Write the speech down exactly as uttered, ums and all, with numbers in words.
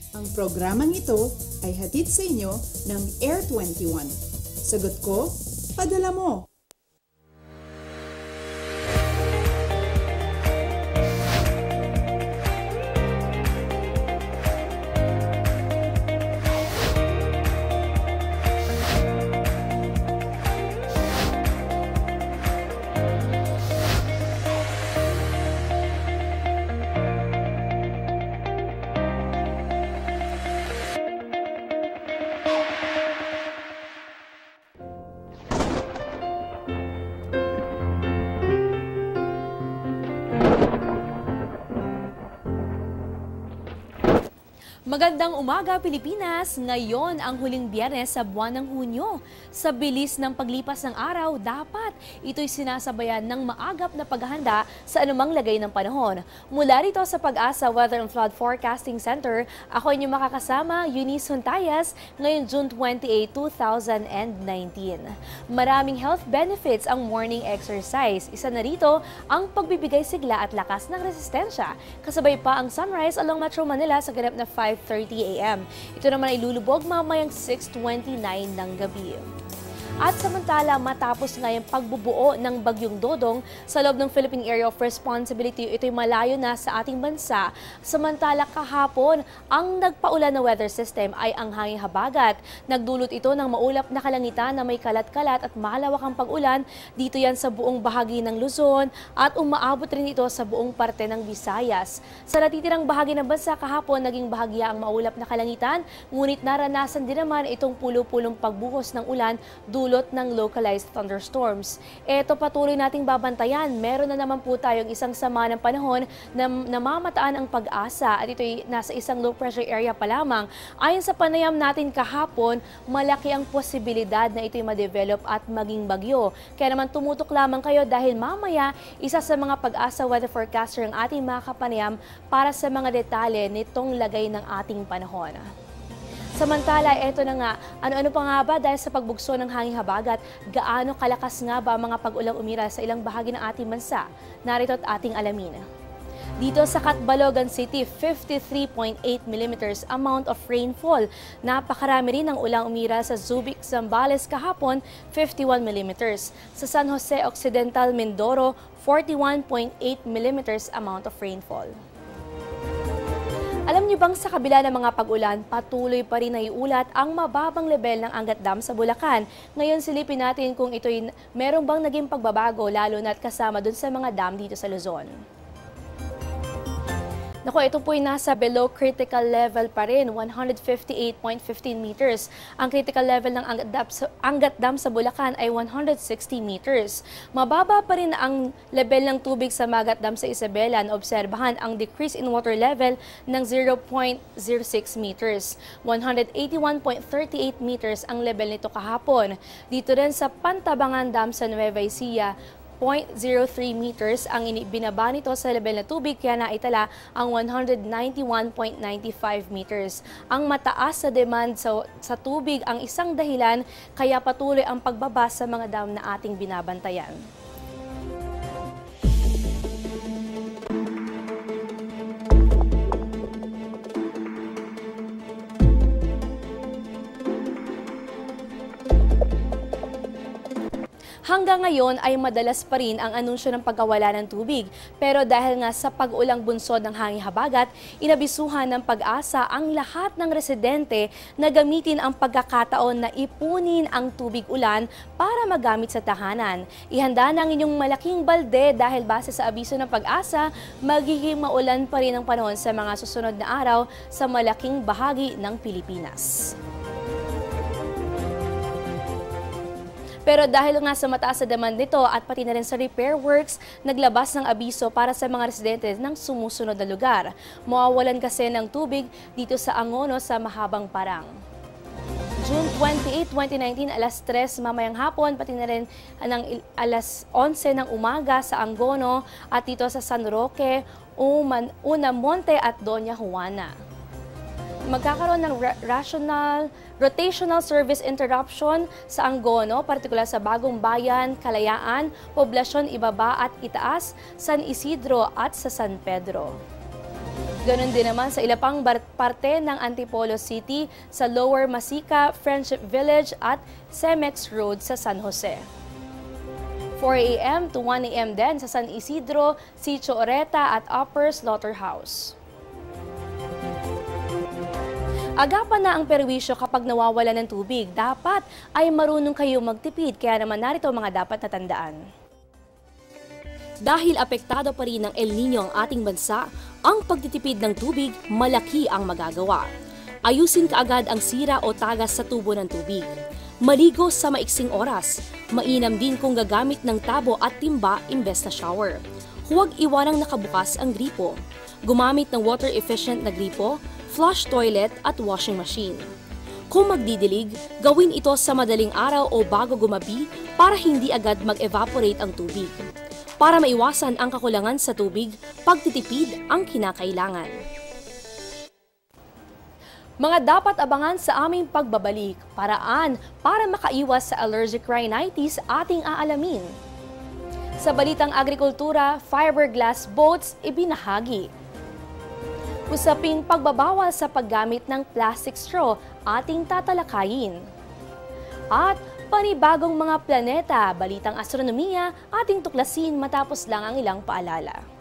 Ang programang ito ay hatid sa inyo ng Air twenty-one. Sagot ko, padala mo! Magandang umaga, Pilipinas! Ngayon ang huling Biyernes sa buwan ng Hunyo. Sa bilis ng paglipas ng araw, dapat ito'y sinasabayan ng maagap na paghahanda sa anumang lagay ng panahon. Mula rito sa Pag-asa Weather and Flood Forecasting Center, ako inyong makakasama, Eunice Huntayas, ngayong June twenty-eighth, two thousand nineteen. Maraming health benefits ang morning exercise. Isa na rito ang pagbibigay sigla at lakas ng resistensya. Kasabay pa ang sunrise along Metro Manila sa ganap na five thirty a m Ito naman ay lulubog mamayang six twenty-nine ng gabi. At samantala, matapos ngayong pagbubuo ng Bagyong Dodong sa loob ng Philippine Area of Responsibility, ito'y malayo na sa ating bansa. Samantala kahapon, ang nagpaulan na weather system ay ang hanging habagat. Nagdulot ito ng maulap na kalangitan na may kalat-kalat at malawakang pag-ulan. Dito yan sa buong bahagi ng Luzon at umaabot rin ito sa buong parte ng Visayas. Sa natitirang bahagi ng bansa kahapon, naging bahagya ang maulap na kalangitan, ngunit naranasan din naman itong pulo-pulong pagbuhos ng ulan dulot ng localized thunderstorms. Ito patuloy nating babantayan. Meron na naman po tayong isang sama ng panahon na namamataan ang pag-asa at ito'y nasa isang low pressure area pa lamang. Ayon sa panayam natin kahapon, malaki ang posibilidad na ito'y ma-develop at maging bagyo. Kaya naman tumutok lamang kayo dahil mamaya isa sa mga Pag-asa weather forecaster ang ating mga kapanayam para sa mga detalye nitong lagay ng ating panahon. Samantala, eto na nga, ano-ano pa nga ba dahil sa pagbugso ng hanging habagat, gaano kalakas nga ba ang mga pag-ulang umira sa ilang bahagi ng ating bansa? Narito at ating alamin. Dito sa Catbalogan City, fifty-three point eight millimeters amount of rainfall. Napakarami rin ang ulang umira sa Subic, Zambales kahapon, fifty-one millimeters. Sa San Jose Occidental, Mindoro, forty-one point eight millimeters amount of rainfall. Alam niyo bang sa kabila ng mga pag-ulan, patuloy pa rin naiulat ang mababang level ng Angat Dam sa Bulacan. Ngayon silipin natin kung ito'y meron bang naging pagbabago lalo na't kasama dun sa mga dam dito sa Luzon. Naku, ito po'y nasa below critical level pa rin, one hundred fifty-eight point one five meters. Ang critical level ng Angat Dam, Angat Dam sa Bulacan ay one hundred sixty meters. Mababa pa rin ang level ng tubig sa Magat Dam sa Isabela. Naobserbahan ang decrease in water level ng zero point zero six meters. one hundred eighty-one point three eight meters ang level nito kahapon. Dito rin sa Pantabangan Dam sa Nueva Ecija, zero point zero three meters ang binaba nito sa level na tubig, kaya naitala ang one hundred ninety-one point nine five meters. Ang mataas sa demand sa, sa tubig ang isang dahilan kaya patuloy ang pagbaba sa mga dam na ating binabantayan. Hanggang ngayon ay madalas pa rin ang anunsyo ng pagkawala ng tubig. Pero dahil nga sa pag-ulang bunsod ng hanging habagat, inabisuhan ng Pag-asa ang lahat ng residente na gamitin ang pagkakataon na ipunin ang tubig ulan para magamit sa tahanan. Ihanda na ang inyong malaking balde dahil base sa abiso ng Pag-asa, magiging maulan pa rin ang panahon sa mga susunod na araw sa malaking bahagi ng Pilipinas. Pero dahil nga sa mataas na demand nito at pati na rin sa repair works, naglabas ng abiso para sa mga residente ng sumusunod na lugar. Mawawalan kasi ng tubig dito sa Angono sa Mahabang Parang. June twenty-eighth, twenty nineteen, alas tres mamayang hapon, pati na rin ng alas onse ng umaga sa Angono at dito sa San Roque, Unamonte at Doña Juana. Magkakaroon ng rational, rotational service interruption sa Angono, partikular sa Bagong Bayan, Kalayaan, Poblasyon Ibaba at Itaas, San Isidro at sa San Pedro. Ganon din naman sa ilang parte ng Antipolo City, sa Lower Masika, Friendship Village at Cemex Road sa San Jose. four a m to one a m din sa San Isidro, Sitio Oreta at Upper Slaughterhouse. Agapan na ang perwisyo kapag nawawala ng tubig. Dapat ay marunong kayo magtipid, kaya naman narito ang mga dapat na tandaan. Dahil apektado pa rin ng El Niño ang ating bansa, ang pagtitipid ng tubig malaki ang magagawa. Ayusin kaagad ang sira o tagas sa tubo ng tubig. Maligo sa maiksing oras. Mainam din kung gagamit ng tabo at timba imbes na shower. Huwag iwanang nakabukas ang gripo. Gumamit ng water-efficient na gripo, flush toilet at washing machine. Kung magdidilig, gawin ito sa madaling araw o bago gumabi para hindi agad mag-evaporate ang tubig. Para maiwasan ang kakulangan sa tubig, pagtitipid ang kinakailangan. Mga dapat abangan sa aming pagbabalik, paraan para makaiwas sa allergic rhinitis ating aalamin. Sa balitang agrikultura, fiberglass boats ibinahagi. Usaping pagbabawal sa paggamit ng plastic straw ating tatalakayin. At panibagong mga planeta, balitang astronomiya ating tuklasin matapos lang ang ilang paalala.